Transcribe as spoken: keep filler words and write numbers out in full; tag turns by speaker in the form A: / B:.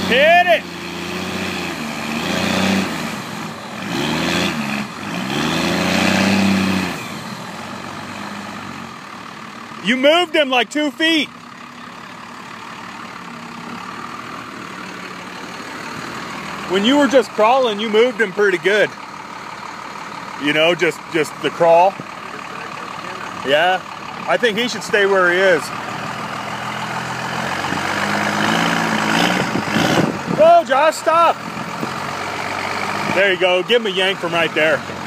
A: Hit it! You moved him like two feet. When you were just crawling, you moved him pretty good. You know, just, just the crawl. Yeah, I think he should stay where he is. Whoa, Josh, stop. There you go, give him a yank from right there.